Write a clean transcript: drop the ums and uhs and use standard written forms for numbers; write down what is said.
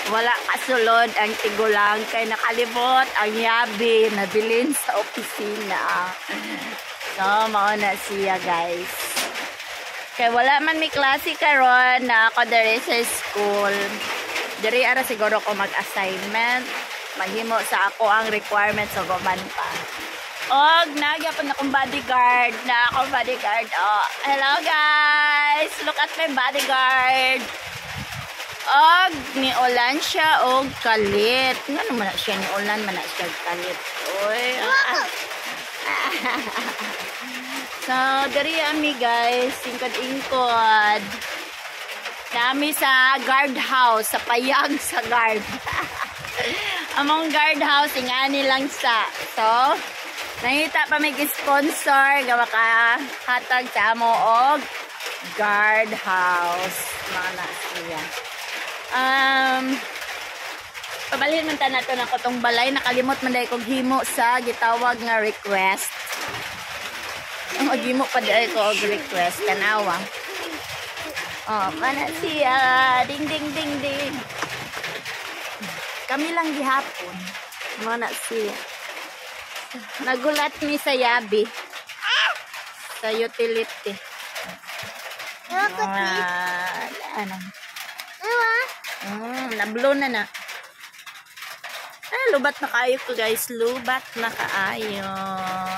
Wala kasulod ang tigulang kay nakalibot ang yabi na bilin sa opisina. So, mauna siya guys. Kay wala man may klase karon na ako diri sa school. Diri ara siguro ko mag-assignment. Mahimo sa ako ang requirements sa guman pa. Og nagyapon akong bodyguard na akong bodyguard. Oh, hello guys! Look at my bodyguard. Og ni Ulan siya og kalit. Nga naman na siya ni Ulan man na siya kalit. Oy. So, dari ami guys, ingkod-ingkod. Kami sa guard house, sa payag sa guard. Among guard house, ingani lang sa. So, nangita pa may sponsor, gawa ka hatag sa amo og guard house. Mga nasiya. Pabalhin man ta nato na kotong balay, nakalimot man dahil kong himo sa gitawag nga request. Ang himo pa dahil ko og request, tanawa. Oh, mana siya, ding ding ding ding. Kami lang gihapon, mana siya. Nagulat mi sa yabi, sa utility. Ano? Nablo na. Lubat na kayo ko guys. Lubat na kaayo.